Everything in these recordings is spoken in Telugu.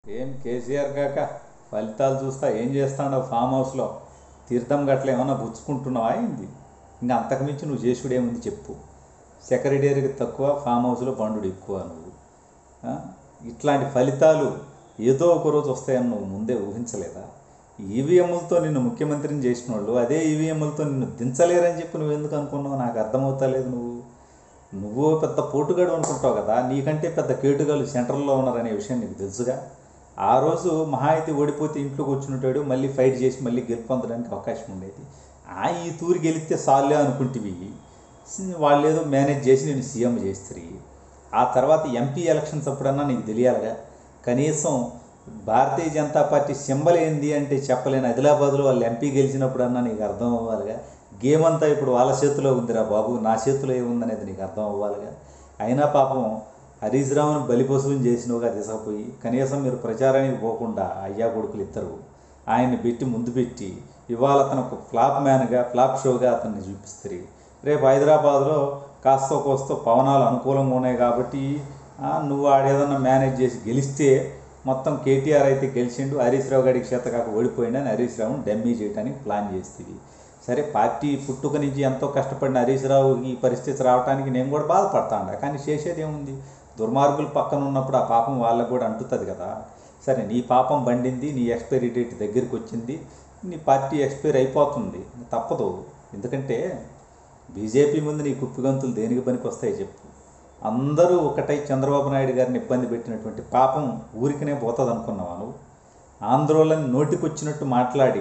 ఏం కేసీఆర్ కాక ఫలితాలు చూస్తా ఏం చేస్తాడో ఫామ్ హౌస్లో తీర్థం గట్ల ఏమన్నా పుచ్చుకుంటున్నావా అయింది. ఇంకా అంతకుమించి నువ్వు చేసుడేముంది చెప్పు. సెక్రటరీకి తక్కువ, ఫామ్ హౌస్లో బండుడు ఎక్కువ. నువ్వు ఇట్లాంటి ఫలితాలు ఏదో ఒక రోజు వస్తాయని నువ్వు ముందే ఊహించలేదా? ఈవీఎంలతో నిన్ను ముఖ్యమంత్రిని చేసిన వాళ్ళు అదే ఈవీఎంలతో నిన్ను దించలేరని చెప్పి నువ్వు ఎందుకు అనుకున్నావు? నాకు అర్థమవుతలేదు. నువ్వు పెద్ద పోటుగాడు అనుకుంటావు కదా, నీకంటే పెద్ద కేటుగాళ్ళు సెంట్రల్లో ఉన్నారనే విషయం నీకు తెలుసుగా. ఆ రోజు మహా అయితే ఓడిపోతే ఇంట్లో కూర్చుంటాడు, మళ్ళీ ఫైట్ చేసి మళ్ళీ గెలుపొందడానికి అవకాశం ఉండేది. ఈ తూరి గెలిస్తే సాల్లే అనుకుంటేవి, వాళ్ళు ఏదో మేనేజ్ చేసి నేను సీఎం చేస్తారు. ఆ తర్వాత ఎంపీ ఎలక్షన్స్ అప్పుడన్నా నీకు తెలియాలిగా. కనీసం భారతీయ జనతా పార్టీ సింబల్ ఏంది అంటే చెప్పలేని ఆదిలాబాద్లో వాళ్ళు ఎంపీ గెలిచినప్పుడన్నా నీకు అర్థం అవ్వాలిగా. గేమ్ అంతా ఇప్పుడు వాళ్ళ చేతిలో ఉందిరా బాబు, నా చేతిలో ఏముందనేది నీకు అర్థం అవ్వాలిగా. అయినా పాపం హరీష్ రావుని బలిపశువుని చేసినవుగా తీసుకుపోయి, కనీసం మీరు ప్రచారానికి పోకుండా అయ్యా కొడుకులు ఇద్దరు ఆయన్ని పెట్టి ముందు పెట్టి ఇవాళ అతను ఒక ఫ్లాప్ మ్యాన్గా, ఫ్లాప్ షోగా అతన్ని చూపిస్తారు. రేపు హైదరాబాద్లో కాస్తో కోస్తో పవనాలు అనుకూలంగా ఉన్నాయి కాబట్టి నువ్వు ఆడేదన్నా మేనేజ్ చేసి గెలిస్తే మొత్తం కేటీఆర్ అయితే గెలిచిండు, హరీష్ రావు గారికి చేత కాక ఓడిపోయిండు అని హరీష్ రావుని డమ్మీ చేయడానికి ప్లాన్ చేస్తుంది. సరే, పార్టీ పుట్టుక నుంచి ఎంతో కష్టపడిన హరీష్ రావు ఈ పరిస్థితి రావడానికి నేను కూడా బాధపడతాను. కానీ చేసేది ఏముంది? దుర్మార్గులు పక్కన ఉన్నప్పుడు ఆ పాపం వాళ్ళకు కూడా అంటుతుంది కదా. సరే, నీ పాపం బండింది, నీ ఎక్స్పైరీ డేట్ దగ్గరికి వచ్చింది, నీ పార్టీ ఎక్స్పైరీ అయిపోతుంది, తప్పదు. ఎందుకంటే బీజేపీ ముందు నీ కుప్పిగంతులు దేనికి పనికి వస్తాయి చెప్పు. అందరూ ఒకటై చంద్రబాబు నాయుడు గారిని ఇబ్బంది పెట్టినటువంటి పాపం ఊరికనే పోతుంది అనుకున్నావా నువ్వు? ఆందోళన నోటికొచ్చినట్టు మాట్లాడి,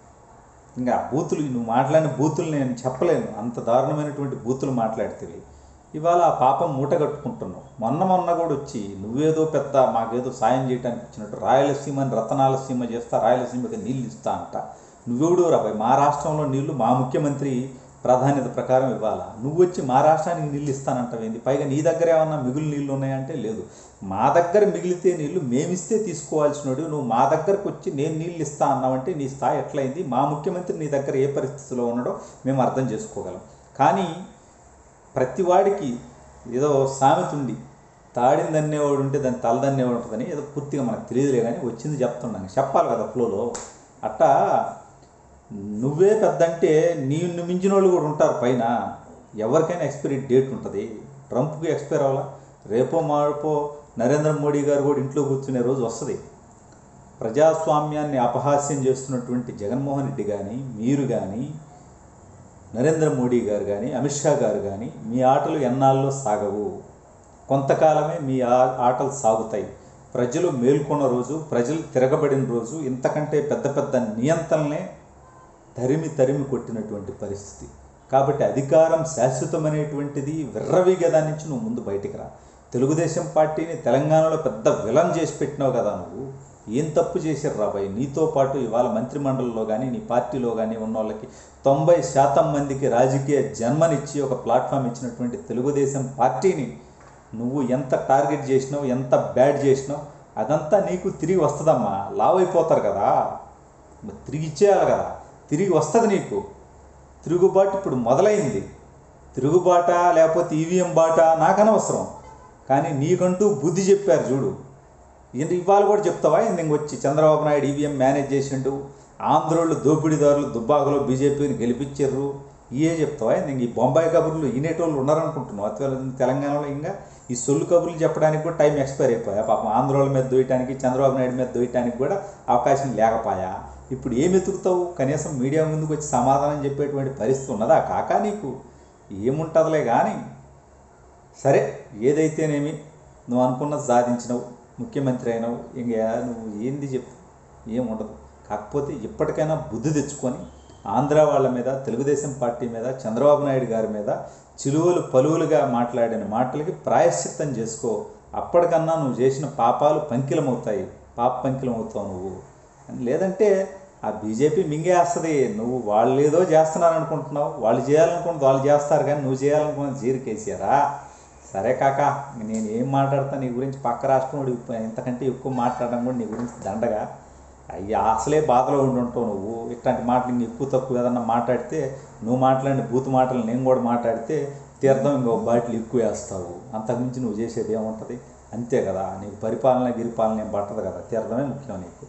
ఇంకా బూతులు, నువ్వు మాట్లాడిన బూతులు నేను చెప్పలేను, అంత దారుణమైనటువంటి బూతులు మాట్లాడితే ఇవాళ ఆ పాపం మూట కట్టుకుంటున్నావు. మొన్న కూడా వచ్చి నువ్వేదో పెద్ద మాకేదో సాయం చేయడానికి వచ్చినట్టు రాయలసీమని రతనాలసీమ చేస్తా, రాయలసీమకి నీళ్ళు ఇస్తా అంట. నువ్వెవడు రాబాయి? మా రాష్ట్రంలో నీళ్లు మా ముఖ్యమంత్రి ప్రాధాన్యత ప్రకారం ఇవ్వాలా? నువ్వు వచ్చి మా రాష్ట్రానికి నీళ్ళు ఇస్తానంటావేంది? పైగా నీ దగ్గర ఏమన్నా మిగులు నీళ్ళు ఉన్నాయంటే లేదు. మా దగ్గర మిగిలితే నీళ్ళు మేమిస్తే తీసుకోవాల్సినోడు, నువ్వు మా దగ్గరకు వచ్చి నేను నీళ్ళు ఇస్తా అన్నావంటే నీ స్థాయి ఎట్లయింది? మా ముఖ్యమంత్రి నీ దగ్గర ఏ పరిస్థితిలో ఉన్నాడో మేము అర్థం చేసుకోగలం. కానీ ప్రతివాడికి ఏదో సామెత ఉంది, తాడింది అన్నేవాడు ఉంటే దాన్ని తలదన్నేవాడు ఉంటుందని. ఏదో పూర్తిగా మనకు తెలియదులే, కానీ వచ్చింది చెప్తున్నాను, చెప్పాలి కదా ఫ్లోలో. అట్టా నువ్వే పెద్ద అంటే నిన్ను మించిన వాళ్ళు కూడా ఉంటారు పైన. ఎవరికైనా ఎక్స్పైరీ డేట్ ఉంటుంది. ట్రంప్కి ఎక్స్పైర్ అవ్వాలా? రేపో మాపో నరేంద్ర మోడీ గారు కూడా ఇంట్లో కూర్చునే రోజు వస్తుంది. ప్రజాస్వామ్యాన్ని అపహాస్యం చేస్తున్నటువంటి జగన్మోహన్ రెడ్డి కానీ, మీరు కానీ, నరేంద్ర మోడీ గారు కానీ, అమిత్ షా గారు కానీ, మీ ఆటలు ఎన్నాళ్ళలో సాగవు. కొంతకాలమే మీ ఆటలు సాగుతాయి. ప్రజలు మేల్కొన్న రోజు, ప్రజలు తిరగబడిన రోజు ఇంతకంటే పెద్ద పెద్ద నియంత్రణలే తరిమి కొట్టినటువంటి పరిస్థితి. కాబట్టి అధికారం శాశ్వతమైనటువంటిది, విర్రవీగదాని నుంచి నువ్వు ముందు బయటికి రా. తెలుగుదేశం పార్టీని తెలంగాణలో పెద్ద విలన్ చేసి పెట్టినావు కదా నువ్వు. ఏం తప్పు చేశారు రాబాయి? నీతో పాటు ఇవాళ మంత్రిమండలిలో కానీ నీ పార్టీలో కానీ ఉన్న వాళ్ళకి 90% మందికి రాజకీయ జన్మనిచ్చి ఒక ప్లాట్ఫామ్ ఇచ్చినటువంటి తెలుగుదేశం పార్టీని నువ్వు ఎంత టార్గెట్ చేసినావు, ఎంత బ్యాడ్ చేసినావు, అదంతా నీకు తిరిగి వస్తుందమ్మా. లావ్ అయిపోతారు కదా, తిరిగి ఇచ్చేయాలి కదా, తిరిగి వస్తుంది నీకు. తిరుగుబాటు ఇప్పుడు మొదలైంది. తిరుగుబాట లేకపోతే ఈవీఎం బాట నాకు అనవసరం, కానీ నీకంటూ బుద్ధి చెప్పారు చూడు. ఇవాళ కూడా చెప్తావా? ఇంకొచ్చి చంద్రబాబు నాయుడు ఈవీఎం మేనేజ్ చేసిండు, ఆంధ్రోళ్ళు దోపిడీదారులు దుబ్బాకలో బీజేపీని గెలిపించారు, ఇవే చెప్తావా? ఇంక ఈ బొంబాయి కబుర్లు వినేటోళ్ళు ఉన్నారనుకుంటున్నావు అతివేళ తెలంగాణలో. ఇంకా ఈ సొల్లు కబుర్లు చెప్పడానికి కూడా టైం ఎక్స్పైర్ అయిపోయా. పాపం ఆంధ్రోళ్ళ మీద దోయటానికి, చంద్రబాబు నాయుడు మీద దోయటానికి కూడా అవకాశం లేకపోయా. ఇప్పుడు ఏమి ఎతుకుతావు? కనీసం మీడియా ముందుకు వచ్చి సమాధానం చెప్పేటువంటి పరిస్థితి ఉన్నదా కాకా నీకు? ఏముంటుందిలే కానీ. సరే, ఏదైతేనేమి నువ్వు అనుకున్నది సాధించినవు, ముఖ్యమంత్రి అయినావు. ఇంకా నువ్వు ఏంది చెప్పు? ఏముండదు. కాకపోతే ఇప్పటికైనా బుద్ధి తెచ్చుకొని ఆంధ్ర వాళ్ళ మీద, తెలుగుదేశం పార్టీ మీద, చంద్రబాబు నాయుడు గారి మీద చిలువలు పలువులుగా మాట్లాడిన మాటలకి ప్రాయశ్చిత్తం చేసుకో. అప్పటికన్నా నువ్వు చేసిన పాపాలు పంకిలమవుతాయి, పంకిలమవుతావు నువ్వు. లేదంటే ఆ బీజేపీ మింగేస్తుంది. నువ్వు వాళ్ళు ఏదో చేస్తున్నారు అనుకుంటున్నావు, వాళ్ళు చేయాలనుకుంటున్నావు, వాళ్ళు చేస్తారు, కానీ నువ్వు చేయాలనుకున్నది జీరికేసారా? సరే కాక, నేను ఏం మాట్లాడతాను నీ గురించి? పక్క రాష్ట్రం ఇంతకంటే ఎక్కువ మాట్లాడడం కూడా నీ గురించి దండగా. అయ్యా, అసలే బాధలో ఉండుంటావు నువ్వు. ఇట్లాంటి మాటలు ఇంక ఎక్కువ తక్కువ ఏదన్నా మాట్లాడితే, నువ్వు మాట్లాడిన బూతు మాటలు నేను కూడా మాట్లాడితే తీర్థం ఇంకో బాటిల్ ఎక్కువ వేస్తావు. అంతకుమించి నువ్వు చేసేది ఏముంటుంది? అంతే కదా, నీకు పరిపాలన గిరిపాలన ఏం పట్టదు కదా, తీరడమే ముఖ్యం నీకు.